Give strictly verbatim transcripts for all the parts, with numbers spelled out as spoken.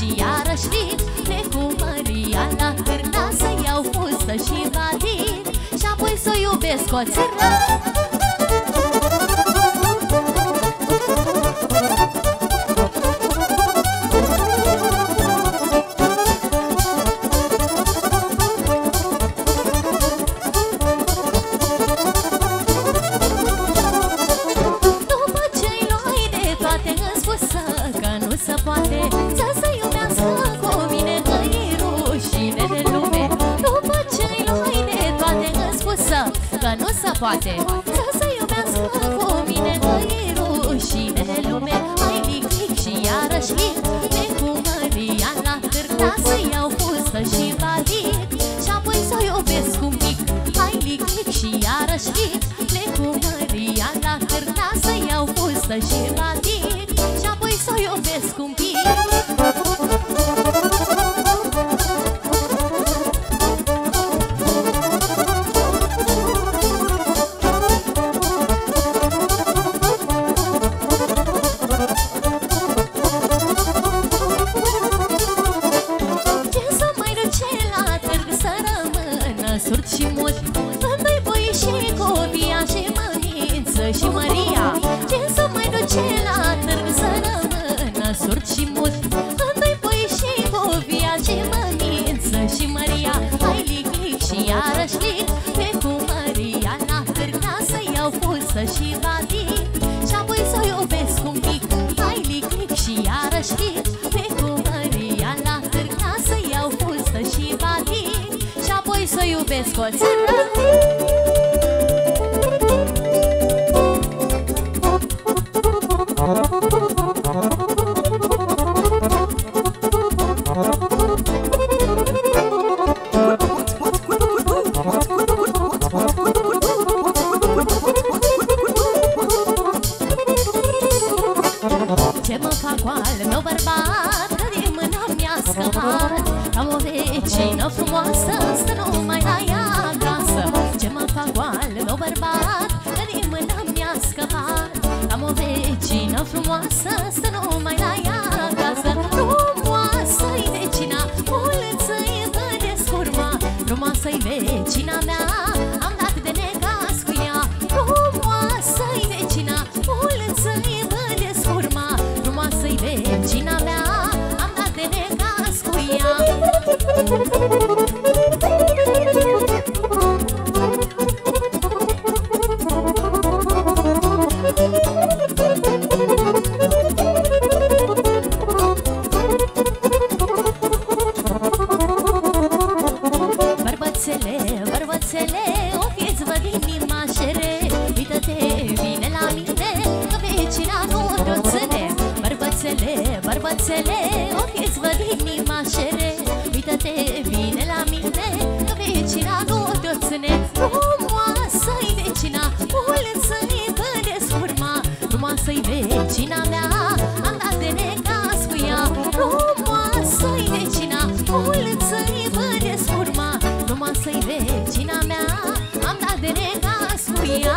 și iarăși vin. Plec cu Maria la Târna să iau fustă și batic și apoi să o iubesc o țără. Că nu se poate să se iubească cu mine, că-i rușine de lume. Hai lic, lic și iarăși lic. Plec cu Maria la Târna să iau fustă și batic și apoi să o iubesc un pic. Hai lic, lic și iarăși lic. Plec cu Maria la Târna să iau fustă și batic și apoi să o iubesc un pic. Și Maria, ce să mai duce la târg să rămână surd și mut? Îndoi pui și copia și mămință și Maria. Hai lic, lic și iarăși lic. Pe cu Maria la Târna să iau fustă și batic și apoi să o iubesc un pic. Hai lic, lic și iarăși lic. Pe cu Maria la Târna să iau fustă și batic și apoi să o iubesc o țără. Ce mă fac cu al meu bărbat, că din mâna mi-a scăpat. Am o vecină frumoasă, stă numai la ea acasă. Ce mă fac cu al meu bărbat, că din mâna mi-a scăpat. Am o vecină frumoasă, stă numai la ea acasă. Frumoasă-i vecina, mulți-i vă descurma. Frumoasă-i vecina mea, am dat de necas cu ea. Frumoasă-i vecina, mulți-i vă descurma. Frumoasă-i vecina mea, am dat de necas cu ea. Bărbățele, bărbățele, ochii-ți văd inima șere. Uită-te bine la mine, că vecina nu te-o ține. Bărbățele, bărbățele, ochii-ți văd inima șere. Uită-te bine la mine, că vecina nu te-o ține. Frumoasă-i vecina, mulți-i vă descurma. Frumoasă-i vecina mea, am dat de necas cu ea. Frumoasă-i vecina, mulți-i vă descurma. Frumoasă-i vecina mea, am dat de necas cu ea.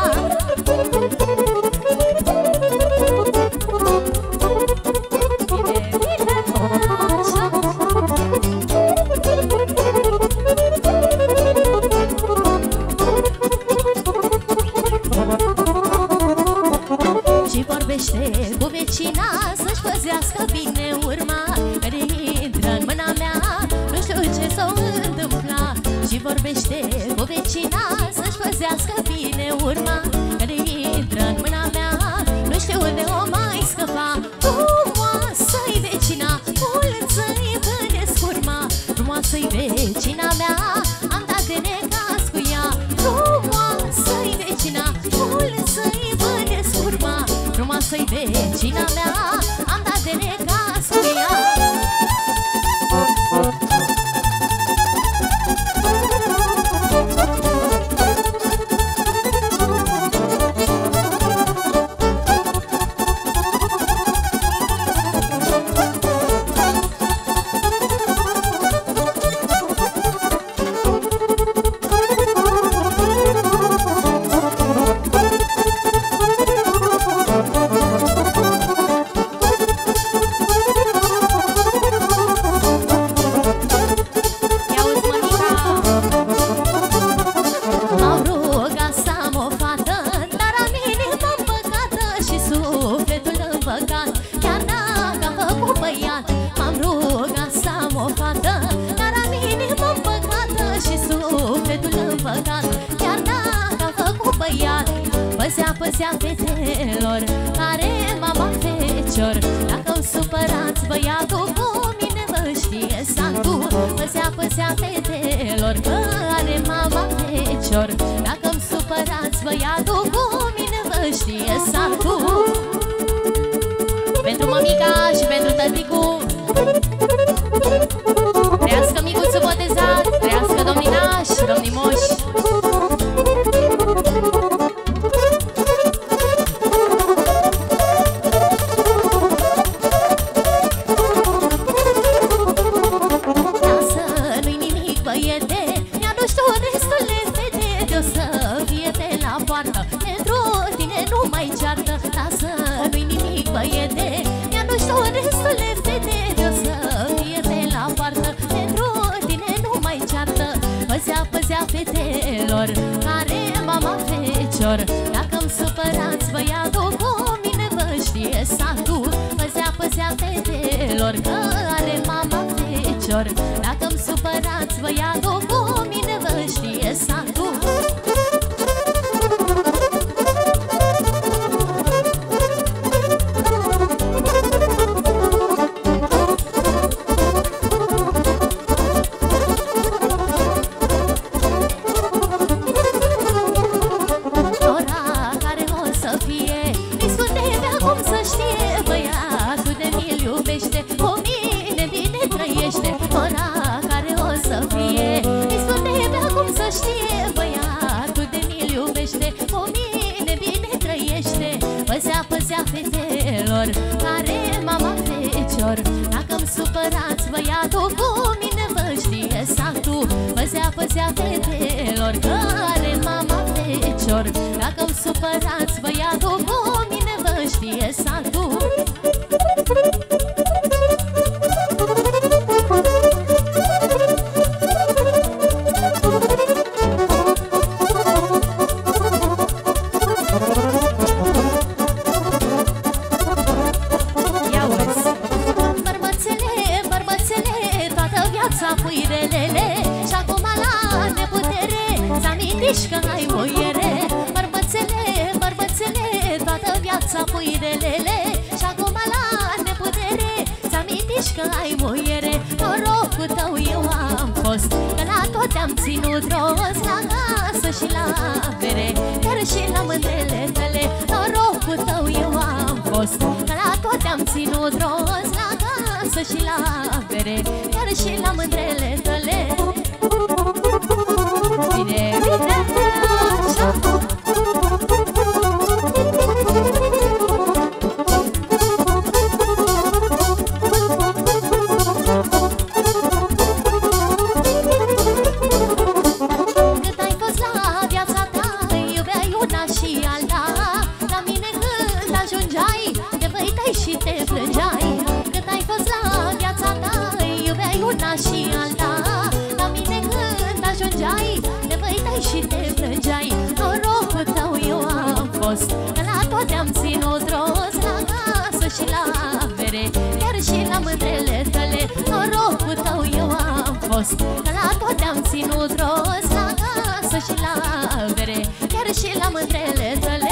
Și vorbește cu vecina să-și păzească bine urma, că de intră în mâna mea, nu știu ce s-o întâmpla. Și vorbește cu vecina să-și păzească bine urma, că de intră în mâna mea, nu știu unde o mai scăpa. Frumoasă-i vecina, mulți-i vă descurma. Frumoasă-i vecina mea, am dat de necas cu ea. Frumoasă-i vecina, mulți-i vă descurma. Frumoasă-i vecina mea, am dat de necas cu ea. o fată, dar am inima împăcată și sufletul împăcat. Chiar dacă am făcut băiat, păsea, păsea fetelor care mama fecior. Dacă-mi supărați băiatul, cu mine vă știe satul. Păsea, păsea fetelor care mama fecior. Dacă-mi supărați băiatul, cu mine vă știe satul. Pentru mămica și pentru tăticu, trăiască micuțul botezat, trăiască domnii nași, domnii moși. Lasă, nu-i nimic băiete, mi-aduci tu destule fete, de-o să fie pe la poartă, pentru tine nu mai ceartă. Lasă, nu-i nimic băiete, mi-aduci tu destule fete, de-o să fie pe la poartă, pentru tine nu mai ceartă. Păsea, păsea fetelor care mama fecior. Dacă-mi supărați băiatul, cu mine vă știe satul. Păsea, păsea fetelor care mama fecior. Dacă-mi supărați băiatul, cu mine vă știe satul. Fetelor care mama fecior. Dacă-mi supărați băiatul, cu mine vă știe satul. Păsea, păsea fetelor care mama fecior. Dacă-mi supărați băiatul, cu mine vă știe satul. Că ai muiere, bărbățele, bărbățele, toată viața pui de lele. Și acum la neputere ți-amintiși că ai muiere. Norocul tău eu am fost, că la tot am ținut rost, la casă și la bere, chiar și la mândrele tale. Norocul tău eu am fost, că la tot am ținut rost, la casă și la bere, chiar și la mândrele tale. Bine, bine, așa. Cât ai fost la viața ta, iubeai una și alta. La mine când ajungeai, te văitai și te plângeai. Cât ai fost la viața ta, iubeai una și alta. La mine când ajungeai, te văitai și te plângeai. Norocul tău eu am fost, că la toate am ținut rost, la casă și la bere, chiar și la mândrele tale. Norocul tău eu am fost, că la toate am ținut rost, la casă și la bere, chiar și la mândrele tale.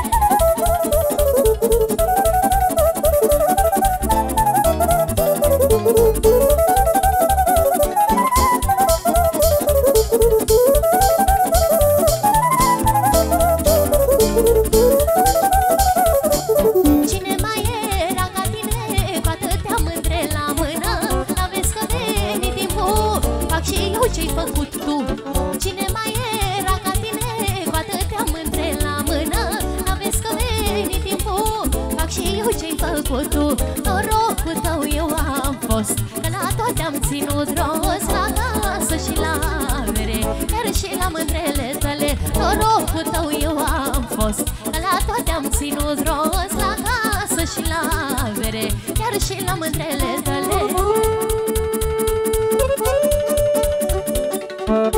Cine mai era ca tine, cu atâtea mândre la mână? N-aveți că veni timpul, fac și eu ce-ai făcut tu. Cine mai era ca tine, cu atâtea mândre la mână? N-aveți că veni timpul, fac și eu ce-ai făcut tu. Norocul tău eu am fost, că la toate am ținut rost, la casă și la bere, chiar și la mândrele tale. Norocul tău eu am fost, că la toate am ținut rost, la casă și la bere, chiar și la mândrele tale.